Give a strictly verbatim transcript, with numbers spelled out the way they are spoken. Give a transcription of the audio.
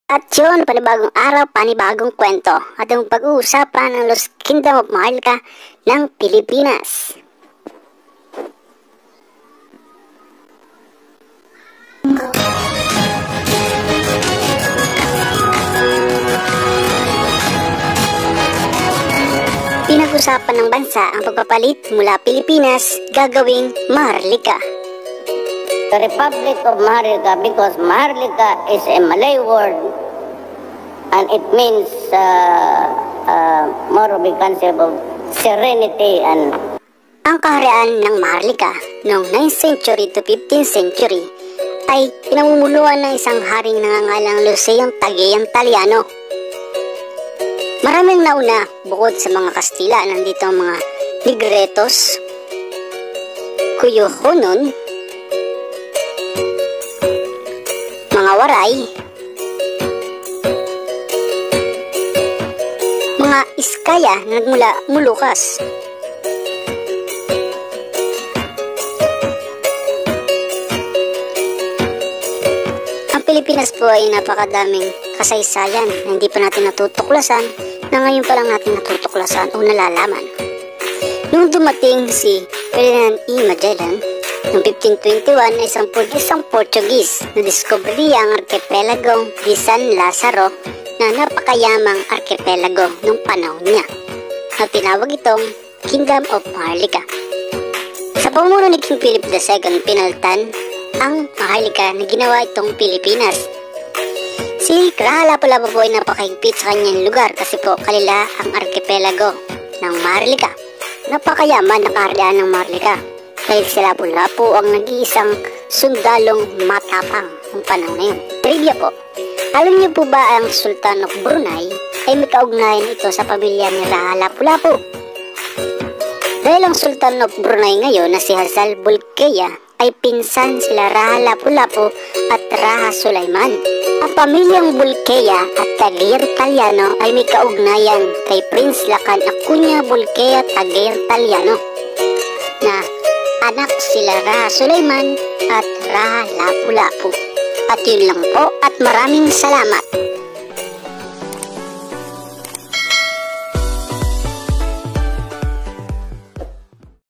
At yun, panibagong araw, panibagong kwento. At yung pag-uusapan ng Lost Kingdom of Maharlika ng Pilipinas. Pinag-usapan ng bansa ang pagpapalit mula Pilipinas gagawing Maharlika. The Republic of Maharlika, because Maharlika is a Malay word and it means uh, uh, more of a concept of serenity. And ang kaharian ng Maharlika noong ninth century to fifteenth century ay pinamumuluan ng isang haring nangangalang Luciano Tagayang Taliano. Maraming nauna bukod sa mga Kastila, nandito ang mga Negretos, Kuyuhunon, mga Waray, mga Iskaya na nagmula Molucas. Ang Pilipinas po ay napakadaming kasaysayan na hindi pa natin natutuklasan, na ngayon pa lang natin natutuklasan o nalalaman. Nung dumating si Ferdinand E. Magellan noong fifteen twenty-one, ay isang, isang Portuguese na diskubriya ang archipelago di San Lazaro na napakayamang archipelago nung panahon niya, na tinawag itong Kingdom of Maharlika. Sa pamumuno ni King Philip the Second, pinaltan ang Maharlika na ginawa itong Pilipinas. Si Graha Lapu-Lapu po ay napakahigpit sa kanyang lugar kasi po kalila ang archipelago ng Maharlika. Napakayaman na kaharian ng Maharlika dahil si Lapu-Lapu ang nag-iisang sundalong matapang ng panahon na yun. Trivia po, alam niyo po ba ang Sultan of Brunei ay may kaugnayan ito sa pamilya ni Graha Lapu-Lapu? Dahil ang Sultan of Brunei ngayon na si Hasan Bolkiah ay pinsan sila Graha Lapu-Lapu at Graha Sulaiman. Ang pamilyang Bolkiah at Tagayang Taliano ay may kaugnayan kay Prince Lakan Acuña Bolkiah Tagayang Taliano na anak sila Graha Sulaiman at Graha Lapu-Lapu. At yun lang po at maraming salamat.